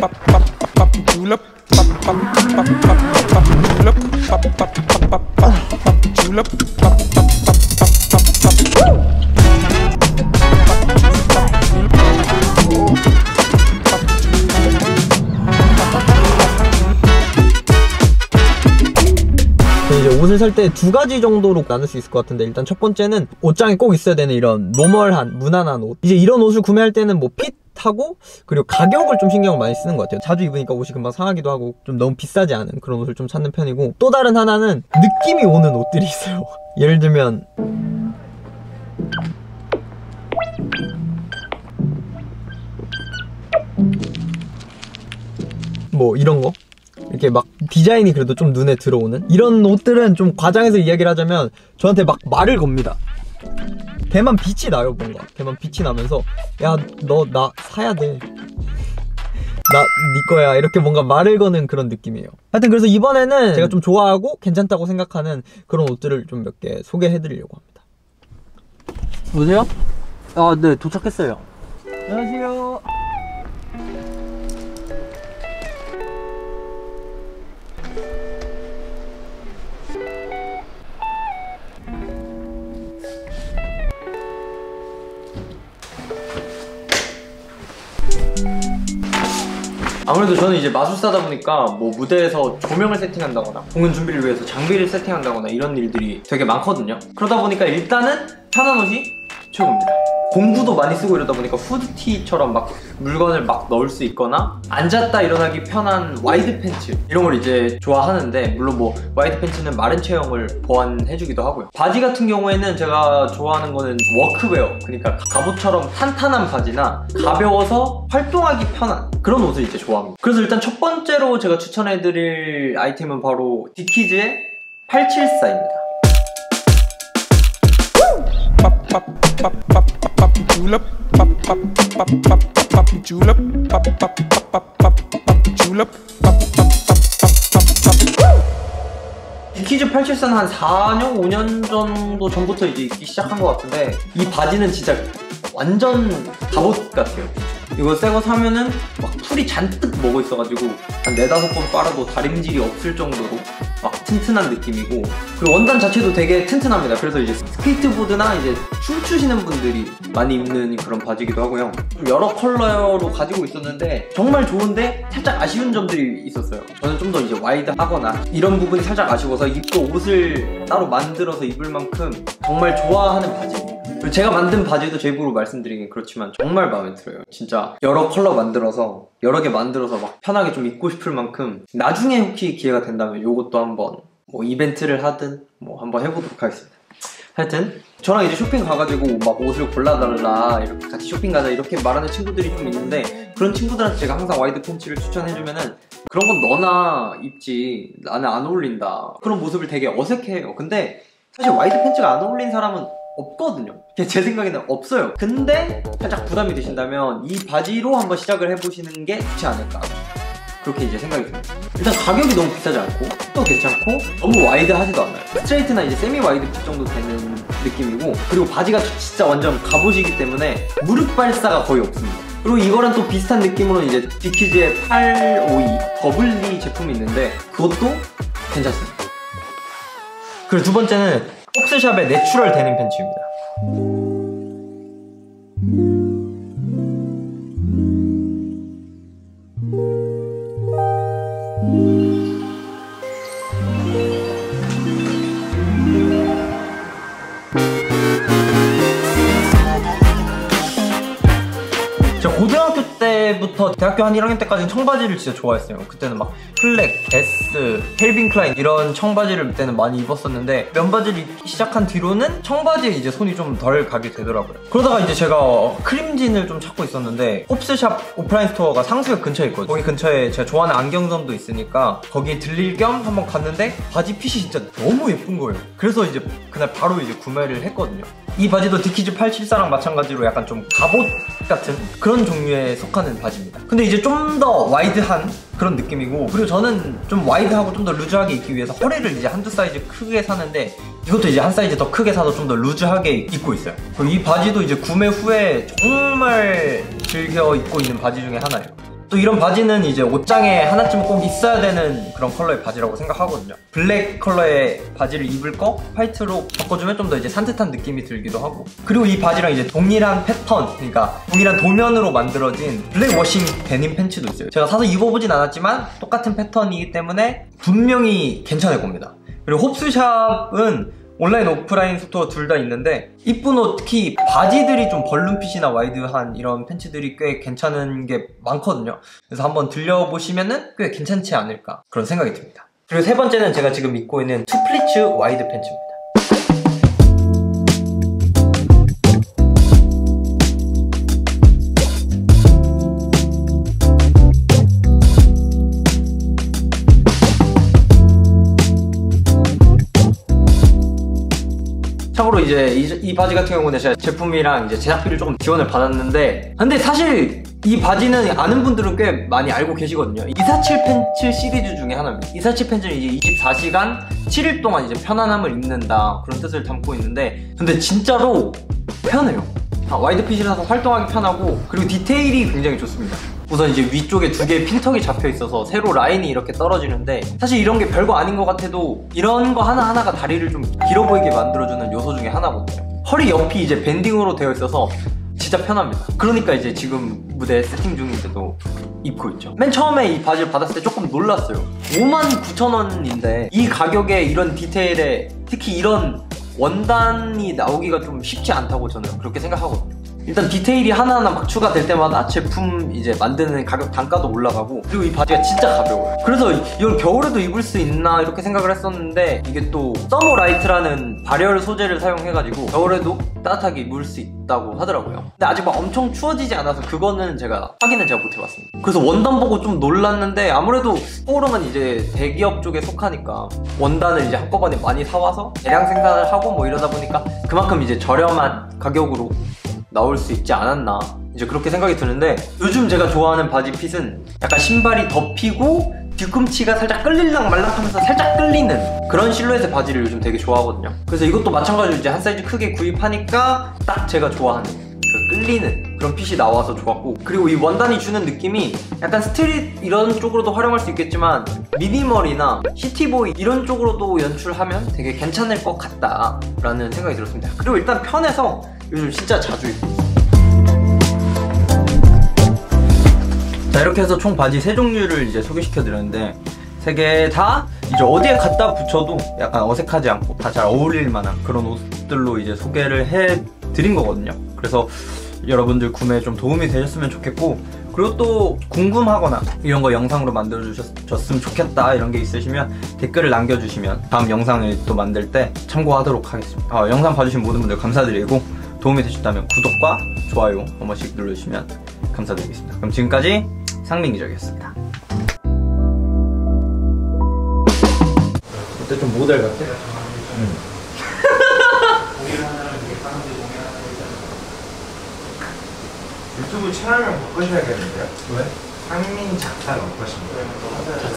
이제 옷을 살 때 두 가지 정도로 나눌 수 있을 것 같은데, 일단 첫 번째는 옷장에 꼭 있어야 되는 이런 노멀한, 무난한 옷. 이제 이런 옷을 구매할 때는 뭐 핏하고 그리고 가격을 좀 신경을 많이 쓰는 것 같아요. 자주 입으니까 옷이 금방 상하기도 하고 좀 너무 비싸지 않은 그런 옷을 좀 찾는 편이고, 또 다른 하나는 느낌이 오는 옷들이 있어요. 예를 들면 뭐 이런 거, 이렇게 막 디자인이 그래도 좀 눈에 들어오는 이런 옷들은 좀 과장해서 이야기를 하자면 저한테 막 말을 겁니다. 걔만 빛이 나요. 뭔가 걔만 빛이 나면서 야 너 나 사야 돼, 나 네 거야, 이렇게 뭔가 말을 거는 그런 느낌이에요. 하여튼 그래서 이번에는 제가 좀 좋아하고 괜찮다고 생각하는 그런 옷들을 좀 몇 개 소개해 드리려고 합니다. 보세요? 아, 네, 도착했어요. 안녕하세요. 아무래도 저는 이제 마술사다 보니까 뭐 무대에서 조명을 세팅한다거나 공연 준비를 위해서 장비를 세팅한다거나 이런 일들이 되게 많거든요. 그러다 보니까 일단은 편한 옷이 최고입니다. 공구도 많이 쓰고 이러다 보니까 후드티처럼 막 물건을 막 넣을 수 있거나 앉았다 일어나기 편한 와이드 팬츠 이런 걸 이제 좋아하는데, 물론 뭐 와이드 팬츠는 마른 체형을 보완해주기도 하고요. 바지 같은 경우에는 제가 좋아하는 거는 워크웨어, 그러니까 갑옷처럼 탄탄한 바지나 가벼워서 활동하기 편한 그런 옷을 이제 좋아합니다. 그래서 일단 첫 번째로 제가 추천해드릴 아이템은 바로 디키즈의 874입니다. 디키즈 874는 한 4년, 5년 정도 전부터 이제 입기 시작한 것 같은데, 이 바지는 진짜 완전 갑옷 같아요. 이거 새거 사면은 막 풀이 잔뜩 먹어 있어가지고 한 4-5번 빨아도 다림질이 없을 정도로 막 튼튼한 느낌이고, 그리고 원단 자체도 되게 튼튼합니다. 그래서 이제 스케이트보드나 이제 춤추시는 분들이 많이 입는 그런 바지기도 하고요. 좀 여러 컬러로 가지고 있었는데 정말 좋은데 살짝 아쉬운 점들이 있었어요. 저는 좀 더 이제 와이드하거나 이런 부분이 살짝 아쉬워서 입고 옷을 따로 만들어서 입을 만큼 정말 좋아하는 바지예요. 그리고 제가 만든 바지도 제 입으로 말씀드리긴 그렇지만 정말 마음에 들어요. 진짜 여러 컬러 만들어서 여러 개 만들어서 막 편하게 좀 입고 싶을 만큼, 나중에 혹시 기회가 된다면 이것도 한번 뭐 이벤트를 하든 뭐 한번 해보도록 하겠습니다. 하여튼 저랑 이제 쇼핑 가가지고 막 옷을 골라달라, 이렇게 같이 쇼핑 가자 이렇게 말하는 친구들이 좀 있는데, 그런 친구들한테 제가 항상 와이드 팬츠를 추천해주면은 그런 건 너나 입지, 나는 안 어울린다, 그런 모습을 되게 어색해해요. 근데 사실 와이드 팬츠가 안 어울린 사람은 없거든요. 제 생각에는 없어요. 근데 살짝 부담이 되신다면 이 바지로 한번 시작을 해보시는 게 좋지 않을까, 그렇게 이제 생각이 듭니다. 일단 가격이 너무 비싸지 않고 또 괜찮고 너무 와이드하지도 않아요. 스트레이트나 이제 세미 와이드 핏 정도 되는 느낌이고, 그리고 바지가 진짜 완전 갑옷이기 때문에 무릎 발사가 거의 없습니다. 그리고 이거랑 또 비슷한 느낌으로 이제 디키즈의 852 더블리 제품이 있는데 그것도 괜찮습니다. 그리고 두 번째는 폭스샵의 내추럴 데님 팬츠입니다. 제가 고등학교 때부터 대학교 한 1학년 때까지는 청바지를 진짜 좋아했어요. 그때는 막 플렉, 게스, 켈빈 클라인 이런 청바지를 그때는 많이 입었었는데, 면바지를 입기 시작한 뒤로는 청바지에 이제 손이 좀 덜 가게 되더라고요. 그러다가 이제 제가 크림진을 좀 찾고 있었는데, 홉스샵 오프라인 스토어가 상수역 근처에 있거든요. 거기 근처에 제가 좋아하는 안경점도 있으니까 거기에 들릴 겸 한번 갔는데 바지 핏이 진짜 너무 예쁜 거예요. 그래서 이제 그날 바로 이제 구매를 했거든요. 이 바지도 디키즈 874랑 마찬가지로 약간 좀 갑옷 같은 그런 종류에 속하는 바지입니다. 근데 이제 좀 더 와이드한 그런 느낌이고, 그리고 저는 좀 와이드하고 좀 더 루즈하게 입기 위해서 허리를 이제 한두 사이즈 크게 사는데, 이것도 이제 한 사이즈 더 크게 사서 좀 더 루즈하게 입고 있어요. 그리고 이 바지도 이제 구매 후에 정말 즐겨 입고 있는 바지 중에 하나예요. 또 이런 바지는 이제 옷장에 하나쯤 꼭 있어야 되는 그런 컬러의 바지라고 생각하거든요. 블랙 컬러의 바지를 입을 거 화이트로 바꿔주면 좀 더 이제 산뜻한 느낌이 들기도 하고, 그리고 이 바지랑 이제 동일한 패턴, 그러니까 동일한 도면으로 만들어진 블랙 워싱 데님 팬츠도 있어요. 제가 사서 입어보진 않았지만 똑같은 패턴이기 때문에 분명히 괜찮을 겁니다. 그리고 홉스샵은 온라인 오프라인 스토어 둘 다 있는데 이쁜 옷, 특히 바지들이 좀 벌룬핏이나 와이드한 이런 팬츠들이 꽤 괜찮은 게 많거든요. 그래서 한번 들려보시면은 꽤 괜찮지 않을까 그런 생각이 듭니다. 그리고 세 번째는 제가 지금 입고 있는 투플리츠 와이드 팬츠입니다. 참고로 이제 이 바지 같은 경우는 제가 제품이랑 이제 제작비를 조금 지원을 받았는데, 근데 사실 이 바지는 아는 분들은 꽤 많이 알고 계시거든요. 247 팬츠 시리즈 중에 하나입니다. 247 팬츠는 이제 24시간 7일 동안 이제 편안함을 입는다 그런 뜻을 담고 있는데, 근데 진짜로 편해요. 와이드핏이라서 활동하기 편하고, 그리고 디테일이 굉장히 좋습니다. 우선 이제 위쪽에 두 개의 핀턱이 잡혀 있어서 세로 라인이 이렇게 떨어지는데, 사실 이런 게 별거 아닌 것 같아도 이런 거 하나하나가 다리를 좀 길어 보이게 만들어주는 요소 중에 하나거든요. 허리 옆이 이제 밴딩으로 되어 있어서 진짜 편합니다. 그러니까 이제 지금 무대 세팅 중인데도 입고 있죠. 맨 처음에 이 바지를 받았을 때 조금 놀랐어요. 59,000원인데 이 가격에 이런 디테일에 특히 이런 원단이 나오기가 좀 쉽지 않다고 저는 그렇게 생각하거든요. 일단 디테일이 하나하나 막 추가될 때마다 제품 이제 만드는 가격 단가도 올라가고, 그리고 이 바지가 진짜 가벼워요. 그래서 이걸 겨울에도 입을 수 있나 이렇게 생각을 했었는데, 이게 또 서머라이트라는 발열 소재를 사용해가지고 겨울에도 따뜻하게 입을 수 있다고 하더라고요. 근데 아직 막 엄청 추워지지 않아서 그거는 확인은 제가 못 해봤습니다. 그래서 원단 보고 좀 놀랐는데, 아무래도 포름은 이제 대기업 쪽에 속하니까 원단을 이제 한꺼번에 많이 사와서 대량 생산을 하고 뭐 이러다 보니까 그만큼 이제 저렴한 가격으로 나올 수 있지 않았나, 이제 그렇게 생각이 드는데, 요즘 제가 좋아하는 바지 핏은 약간 신발이 덮이고 뒤꿈치가 살짝 끌릴랑 말랑하면서 살짝 끌리는 그런 실루엣의 바지를 요즘 되게 좋아하거든요. 그래서 이것도 마찬가지로 이제 한 사이즈 크게 구입하니까 딱 제가 좋아하는 그 끌리는 그런 핏이 나와서 좋았고, 그리고 이 원단이 주는 느낌이 약간 스트릿 이런 쪽으로도 활용할 수 있겠지만 미니멀이나 시티보이 이런 쪽으로도 연출하면 되게 괜찮을 것 같다 라는 생각이 들었습니다. 그리고 일단 편해서 요즘 진짜 자주 입고 있어요. 자, 이렇게 해서 총 바지 3종류를 이제 소개시켜 드렸는데, 3개 다 이제 어디에 갖다 붙여도 약간 어색하지 않고 다 잘 어울릴 만한 그런 옷들로 이제 소개를 해 드린 거거든요. 그래서 여러분들 구매에 좀 도움이 되셨으면 좋겠고, 그리고 또 궁금하거나 이런 거 영상으로 만들어 주셨으면 좋겠다 이런 게 있으시면 댓글을 남겨주시면 다음 영상을 또 만들 때 참고하도록 하겠습니다. 영상 봐주신 모든 분들 감사드리고, 도움이 되셨다면 구독과 좋아요 한 번씩 눌러주시면 감사드리겠습니다. 그럼 지금까지 상민 기자였습니다. 어때? 좀 모델 같아? 유튜브 채널명 바꾸셔야겠는데요? 왜? 상민 작사가 바꾸신 거예요.